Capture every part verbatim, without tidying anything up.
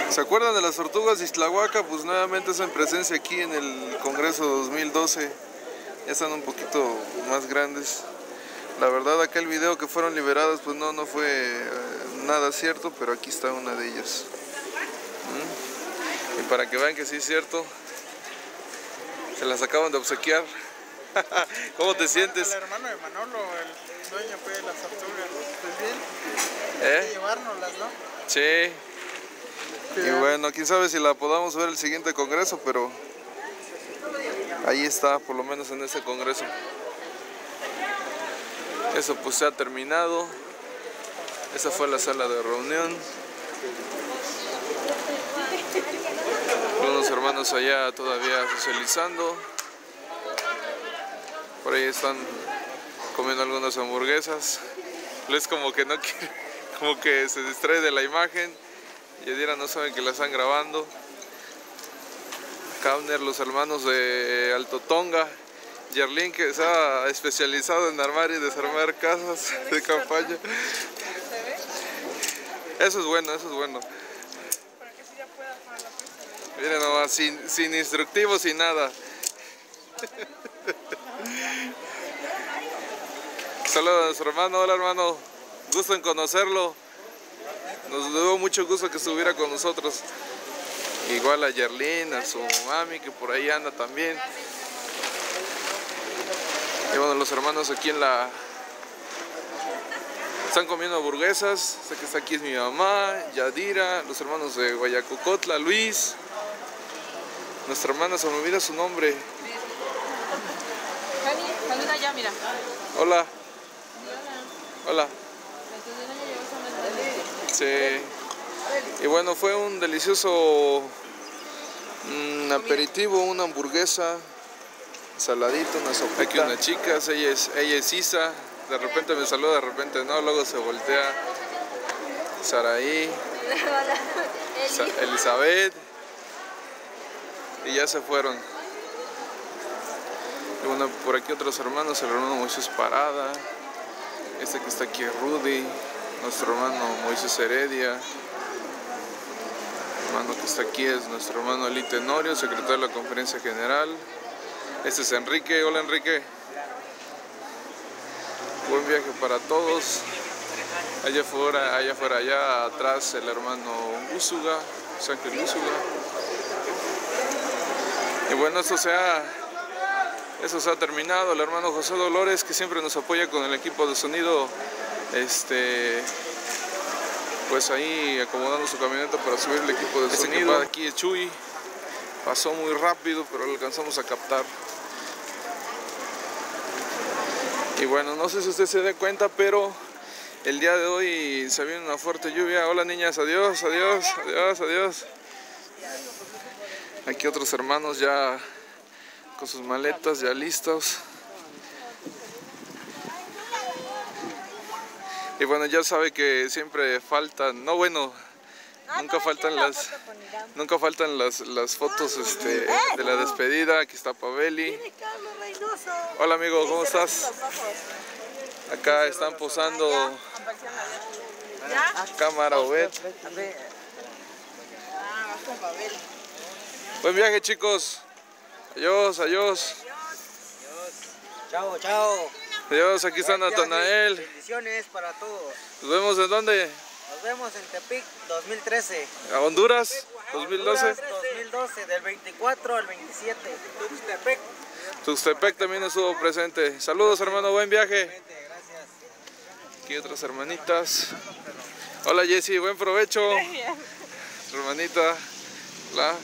¿Se acuerdan de las tortugas de Ixtlahuaca? Pues nuevamente es en presencia aquí en el Congreso dos mil doce. Ya están un poquito más grandes. La verdad, aquel video que fueron liberadas pues no, no fue eh, nada cierto, pero aquí está una de ellas. ¿Mm? Y para que vean que sí es cierto, se las acaban de obsequiar. ¿Cómo te sientes? El hermano de Manolo, el dueño fue de las tortugas. Pues bien, ¿Eh? hay que llevárnoslas, ¿no? Sí. Y bueno, quién sabe si la podamos ver el siguiente congreso, pero ahí está, por lo menos en ese congreso. Eso pues se ha terminado. Esa fue la sala de reunión. Unos hermanos allá todavía socializando. Por ahí están comiendo algunas hamburguesas. Les como que no quiere, como que se distrae de la imagen. Y Yadira no saben que la están grabando. Kavner, los hermanos de Alto Tonga. Yerlin, que está especializado en armar y desarmar casas de campaña. Eso es bueno, eso es bueno. Miren nomás, sin, sin instructivo, sin nada. Saludos a nuestro hermano. Hola hermano, gusto en conocerlo. Nos dio mucho gusto que estuviera con nosotros. Igual a Yerlin, a su mami que por ahí anda también. Y bueno, los hermanos aquí en la... están comiendo hamburguesas. Sé que está aquí es mi mamá, Yadira, los hermanos de Guayacocotla, Luis. Nuestra hermana, se me olvida su nombre. Saluda ya, mira. Hola. Hola. Sí. Y bueno, fue un delicioso un aperitivo, una hamburguesa, saladito, una sopita. Aquí una chica, ella es, ella es Isa. De repente me saluda, de repente no, luego se voltea. Saraí, Elizabeth. Y ya se fueron. Y bueno, por aquí otros hermanos, el hermano Moisés Parada. Este que está aquí es Rudy. Nuestro hermano Moisés Heredia. El hermano que está aquí es nuestro hermano Eli Tenorio, secretario de la Conferencia General. Este es Enrique. Hola Enrique. Buen viaje para todos. Allá afuera, allá afuera, allá atrás el hermano Úsuga, Sángel Úsuga. Y bueno, esto se ha, eso se ha terminado. El hermano José Dolores, que siempre nos apoya con el equipo de sonido, este, pues ahí acomodando su camioneta para subir el equipo de sonido. Ese que va aquí es Chuy. Pasó muy rápido, pero lo alcanzamos a captar. Y bueno, no sé si usted se dé cuenta, pero el día de hoy se viene una fuerte lluvia. Hola niñas, adiós, adiós, adiós, adiós. Aquí otros hermanos ya con sus maletas ya listos. Y bueno, ya sabe que siempre faltan, no bueno, nunca faltan las, nunca faltan las, las fotos este, de la despedida. Aquí está Paveli. Hola amigo, ¿cómo estás? Acá están posando cámara Obed. Buen viaje chicos. Adiós, adiós. Chao, chao. Adiós, aquí está Natanael. Bendiciones para todos. ¿Nos vemos en dónde? Nos vemos en Tepic dos mil trece. ¿A Honduras? ¿dos mil doce? Honduras dos mil doce, del veinticuatro al veintisiete. Tuxtepec. Tuxtepec también estuvo presente. Saludos hermano, buen viaje. Gracias. Aquí otras hermanitas. Hola Jessy, buen provecho. Hermanita. Hola.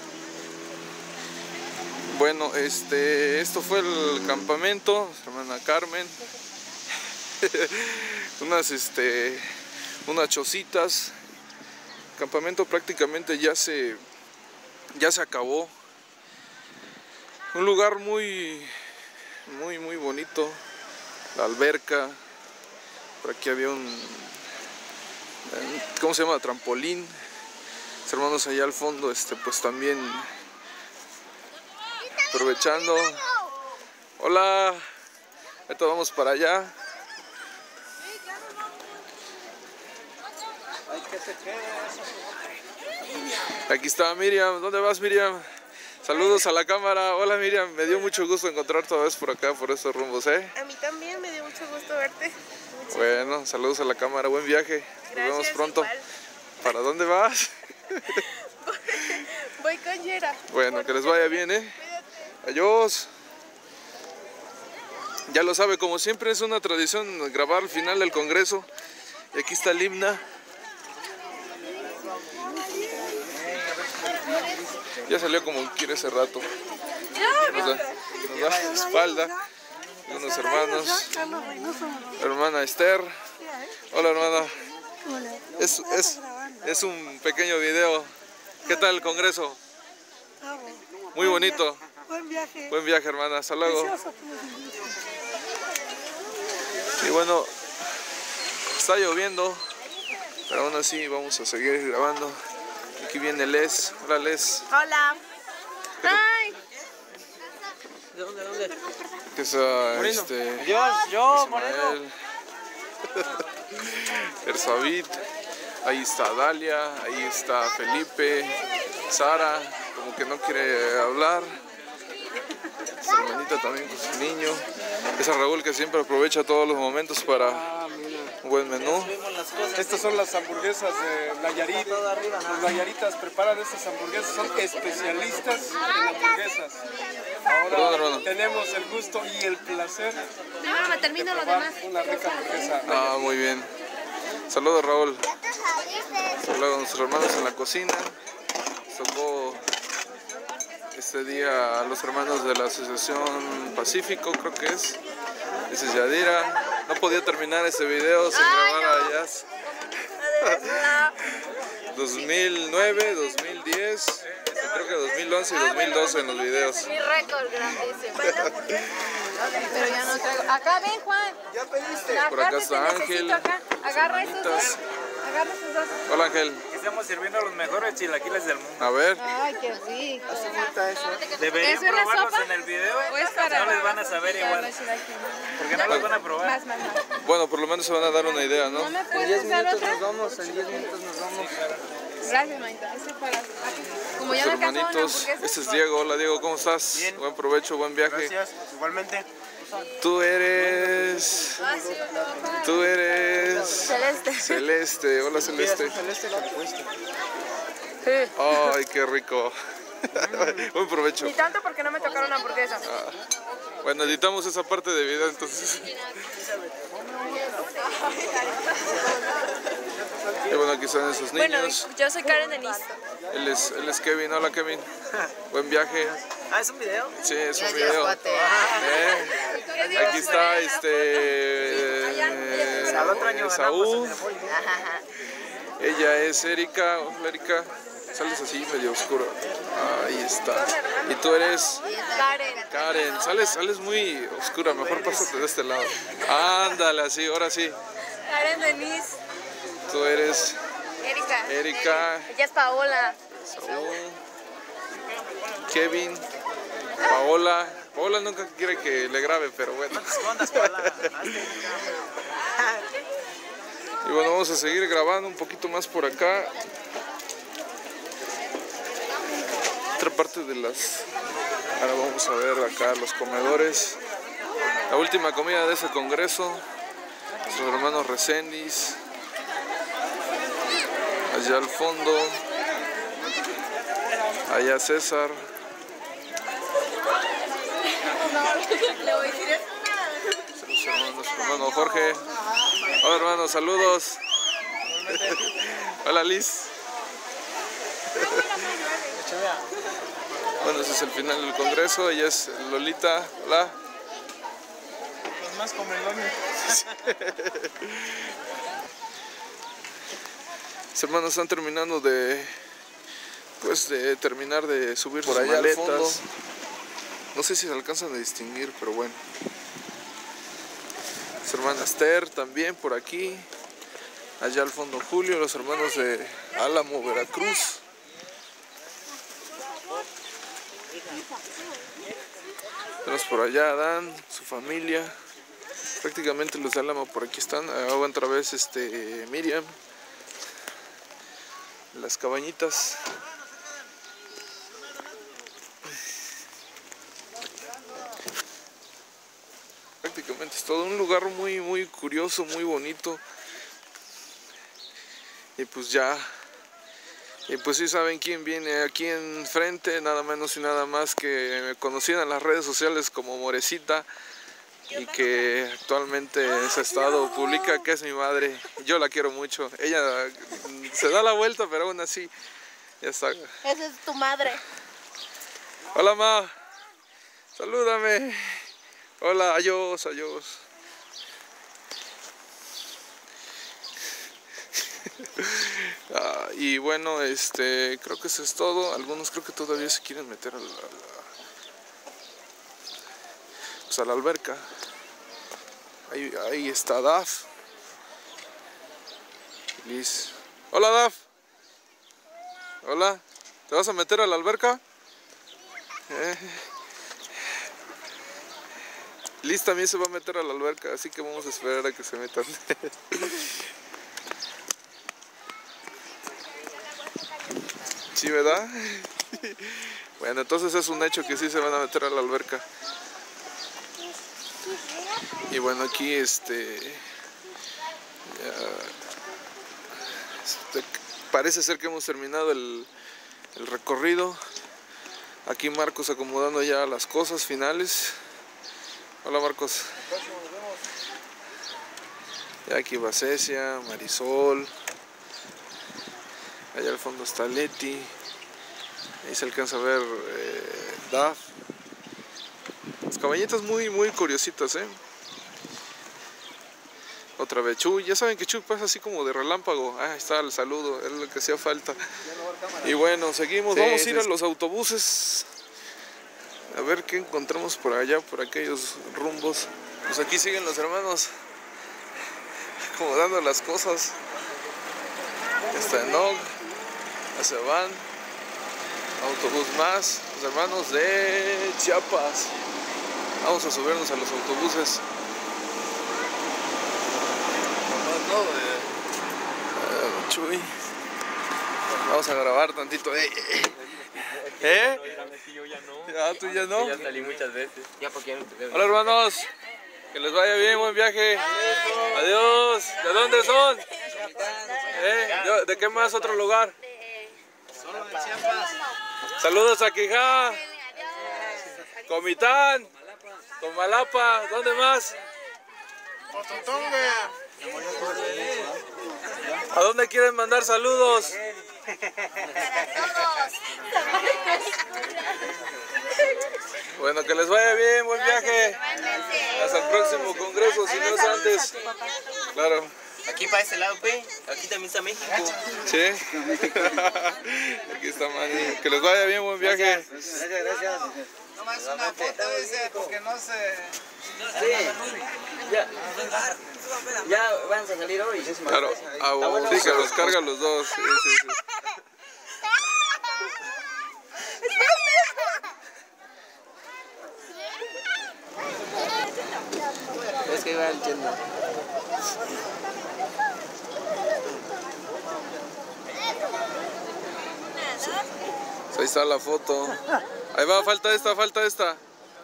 Bueno, este, esto fue el campamento, hermana Carmen. unas, este, unas chocitas. El campamento prácticamente ya se, ya se acabó. Un lugar muy, muy, muy bonito. La alberca. Por aquí había un, ¿cómo se llama? Trampolín. Los hermanos allá al fondo, este, pues también aprovechando. Hola, ahorita vamos para allá. Aquí está Miriam. ¿Dónde vas, Miriam? Saludos a la cámara. Hola, Miriam. Me dio mucho gusto encontrarte otra vez por acá, por estos rumbos, ¿eh? A mí también me dio mucho gusto verte. Muchísimo. Bueno, saludos a la cámara. Buen viaje. Nos Gracias, vemos pronto. igual. ¿Para dónde vas? Voy con Yera. Bueno, Por que les favor. vaya bien, ¿eh? Cuídate. Adiós. Ya lo sabe, como siempre es una tradición grabar al final del congreso. Y aquí está el himna. Ya salió como quiere ese rato. Nos da, nos da la espalda. Unos hermanos. Hermana Esther. Hola, hermana. Es, es, es un pequeño video. ¿Qué tal el congreso? Muy bonito. Buen viaje. Buen viaje, hermana. Hasta luego. Precioso. Y bueno, está lloviendo, pero aún así vamos a seguir grabando. Aquí viene Les. Hola, Les. Hola. Ay. ¿De dónde, dónde? Que es uh, este, Yo, yo, Moreno. Ismael. Ersavit. Ahí está Dalia. Ahí está Felipe. Sara, como que no quiere hablar. Su hermanita también con su niño. Es a Raúl, que siempre aprovecha todos los momentos para un buen menú. Estas son las hamburguesas de Nayarit. Los nayaritas preparan estas hamburguesas, son especialistas en hamburguesas. Perdón, Ahora hermano. tenemos el gusto y el placer Primero me de termino lo probar demás. una rica hamburguesa. Ah, muy bien. Saludos, Raúl. Saludos a nuestros hermanos en la cocina. Nos tocó este día a los hermanos de la Asociación Pacífico, creo que es. Ese es Yadira. No podía terminar este video sin grabar a Jazz. dos mil nueve, dos mil diez, creo que dos mil once y dos mil doce en los videos. Mi récord grandísimo. Pero ya no traigo. Acá ven, Juan. Ya pediste. Por acá está Ángel, Acá. Agarra esos dos. hermanitas. Agarra esos dos. Hola, Ángel. Estamos sirviendo los mejores chilaquiles del mundo. A ver. Ay, qué rico. Deberían ¿Eso es la probarlos sopa? en el video. ¿O es para.? No les van a saber igual. Porque no los van a probar. Más, más, más. Bueno, por lo menos se van a dar una idea, ¿no? ¿No me puedes dar otra? vamos, en diez minutos nos vamos. Gracias, manita. Este es para. Como ya Los me alcanzó una hermanitos. hamburguesa. Este es Diego. Hola, Diego, ¿cómo estás? Bien. Buen provecho, buen viaje. Gracias, igualmente. Tú eres... Ah, sí, yo te voy a pagar. Tú eres... Celeste. Celeste. Hola, Celeste. Celeste la cuesta. Sí. Ay, qué rico. Buen provecho. Ni tanto porque no me tocaron hamburguesa. Bueno, editamos esa parte de video entonces. Y bueno, aquí están esos Bueno, niños. yo soy Karen Denise. Él es, él es Kevin. Hola, Kevin. Buen viaje. Ah, ¿es un video? Sí, es un video. Eh, Aquí está este... Al otro año ganamos Saúl. en el boli. Ella es Erika. Hola, Erika. Sales así medio oscuro. Ahí está. Y tú eres Karen. Karen. Sales, sales muy oscura. Mejor pásate de este lado. Ándale, así, ahora sí. Karen Denise. Tú eres Erika. Erika. Ella es Paola. Saúl, Kevin, Paola. Paola nunca quiere que le grabe, pero bueno. Escondas, Paola. Y bueno, vamos a seguir grabando un poquito más por acá. Otra parte de las... Ahora vamos a ver acá los comedores. La última comida de ese congreso. Nuestros hermanos Reséndiz. Allá al fondo. Allá César. Le voy a decir eso. Los hermanos, hermano Jorge. Hola, hermanos, saludos. Hola, Liz. Bueno, ese es el final del congreso. Ella es Lolita. Hola. Los más comelones. Los hermanos están terminando de, pues, de terminar de subir por sus maletas. No sé si se alcanzan a distinguir, pero bueno. Su hermana Esther también por aquí. Allá al fondo Julio, los hermanos de Álamo, Veracruz. Tenemos por allá a Dan, su familia. Prácticamente los de Álamo por aquí están. Ahora otra vez este, Miriam. las cabañitas. Prácticamente es todo un lugar muy muy curioso, muy bonito. Y pues ya, y pues sí saben quién viene aquí enfrente, nada menos y nada más que me conocían en las redes sociales como Morecita, y que actualmente en ese estado publica que es mi madre. Yo la quiero mucho. Ella se da la vuelta, pero aún así ya está. Esa es tu madre. Hola, ma. Salúdame. Hola, adiós, adiós. Ah, y bueno, este, creo que eso es todo. Algunos creo que todavía se quieren meter a la, a la, pues a la alberca. Ahí, ahí está Daf. Liz. Hola, Daf. Hola. ¿Te vas a meter a la alberca? Eh. Liz también se va a meter a la alberca, así que vamos a esperar a que se metan. Sí, ¿verdad? Bueno, entonces es un hecho que sí se van a meter a la alberca. Y bueno, aquí este, ya, este parece ser que hemos terminado el, el recorrido. Aquí Marcos acomodando ya las cosas finales. Hola, Marcos. Ya aquí va Cecia, Marisol. Allá al fondo está Leti. Ahí se alcanza a ver eh, Daf. Las cabañitas muy muy curiositas, ¿eh? Otra vez Chuy. Ya saben que Chuy pasa así como de relámpago. Ah, ahí está el saludo, es lo que hacía falta. Y bueno, seguimos. Sí, vamos a ir a los autobuses. A ver qué encontramos por allá, por aquellos rumbos. Pues aquí siguen los hermanos acomodando las cosas. Está Enog. Ya se van. Autobús más. Los hermanos de Chiapas. Vamos a subirnos a los autobuses. Uh, Chuy. Vamos a grabar tantito. ¿Eh? ¿Eh? Ah, tú ya no. Ya salí muchas veces. Ya porque ya no te veo. Hola, hermanos. Que les vaya bien, buen viaje. Adiós. ¿De dónde son? ¿Eh? ¿De, de qué más otro lugar? Solo de Chiapas. Saludos a Quijá, Comitán, Comalapa, ¿dónde más? ¿A dónde quieren mandar saludos? Bueno, que les vaya bien, buen viaje. Hasta el próximo congreso, si no es antes. Claro. Aquí para ese lado, pues. Aquí también está México. Sí. Aquí está Manny. Que les vaya bien, buen viaje. Gracias, gracias. Nomás una foto ese, porque no se... Sí. Ya. Ya van a salir hoy. Claro. Ah, bueno, sí, que los carga los dos. Sí, sí, sí. Es que iba entiendo. Ahí está la foto. Ahí va, falta esta, falta esta.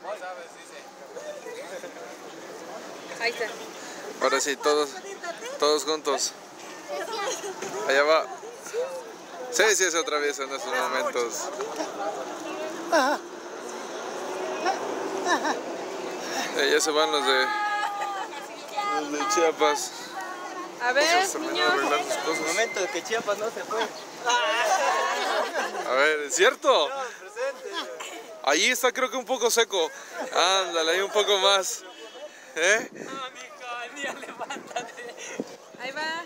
Ahí está. Ahora sí, todos, todos juntos. Allá va. Sí, sí, es otra vez en estos momentos. Eh, ya se van los de, los de Chiapas. A ver, Pues, niños. arreglar sus cosas. Momento de que Chiapas no se fue. A ver, ¿es cierto? Ahí está creo que un poco seco. Ándale, ahí un poco más. ¿Eh? Ahí va.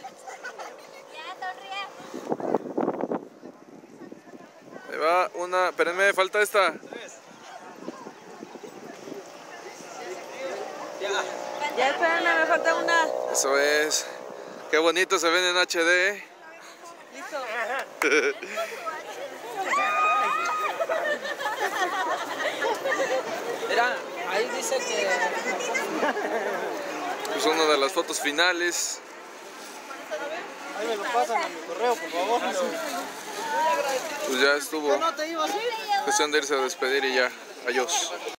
Ahí va una, espérenme, falta esta. Ya espérame, me falta una. Eso es. Qué bonito se ven en H D. ¿Eh? Listo. Mira, ahí dice que... Pues una de las fotos finales. Ahí me lo pasan a mi correo, por favor. Pues ya estuvo. Cuestión de irse a despedir y ya. Adiós.